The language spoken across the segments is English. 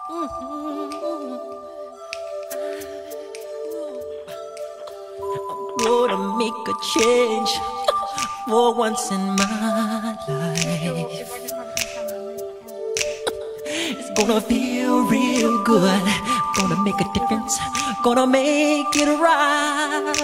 Gonna make a change for once in my life. It's gonna feel real good. Gonna make a difference. Gonna make it right.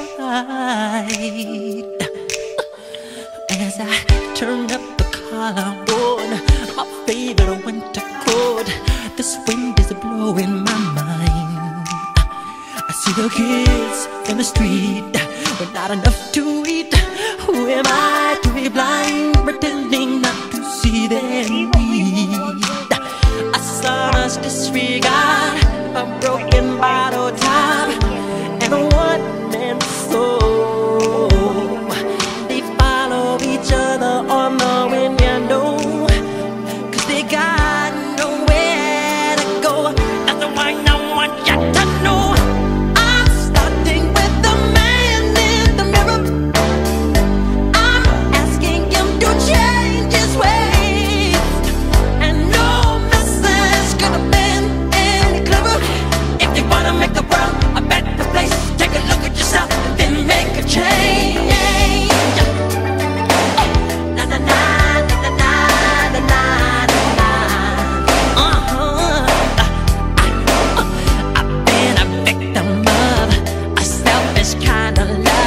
As I turn up the collar on my favorite winter coat, this wind is blowing my mind. I see the kids in the street with not enough to eat. Who am I to be blind, pretending not to see their need? A sonorous disregard, a broken bottle top, and a one-man soul. They follow each other on the window, 'cause they got nowhere to go. That's why I want you to know.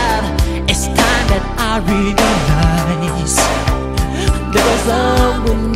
I realize there was someone